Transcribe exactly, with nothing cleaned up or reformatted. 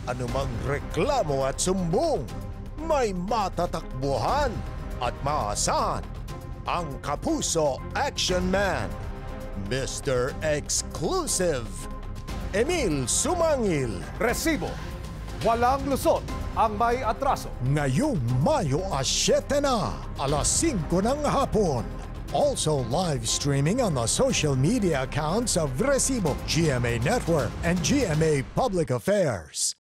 anumang reklamo at sumbong, may matatakbuhan at maasahan ang Kapuso Action Man, Mister Exclusive, Emil Sumangil. Resibo, walang lusot ang may atraso. Ngayong Mayo siyete na, alas singko ng hapon. Also live streaming on the social media accounts of Resibo, G M A Network, and G M A Public Affairs.